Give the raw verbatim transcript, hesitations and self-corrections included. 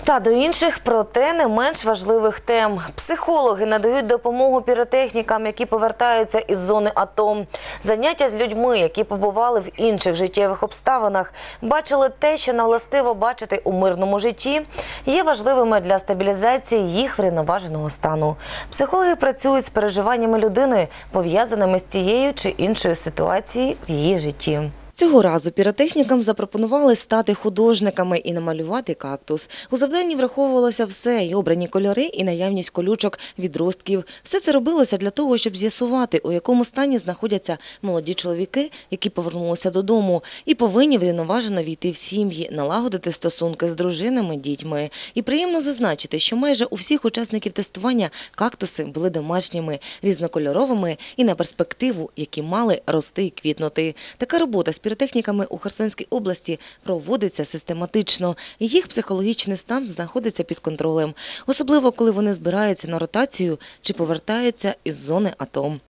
Та до інших, проте не менш важливих тем. Психологи надають допомогу піротехнікам, які повертаються із зони АТО. Заняття з людьми, які побували в інших життєвих обставинах, бачили те, що навластиво бачити у мирному житті, є важливими для стабілізації їх врівноваженого стану. Психологи працюють з переживаннями людини, пов'язаними з тією чи іншою ситуацією в її житті. Цього разу піротехнікам запропонували стати художниками і намалювати кактус. У завданні враховувалося все – і обрані кольори, і наявність колючок, відростків. Все це робилося для того, щоб з'ясувати, у якому стані знаходяться молоді чоловіки, які повернулися додому, і повинні врівноважено війти в сім'ї, налагодити стосунки з дружинами, дітьми. І приємно зазначити, що майже у всіх учасників тестування кактуси були домашніми, різнокольоровими і на перспективу, які мали рости і квітнути. Така робота з піротехніками у Херсонській області проводиться систематично, і їх психологічний стан знаходиться під контролем. Особливо, коли вони збираються на ротацію чи повертаються із зони АТО.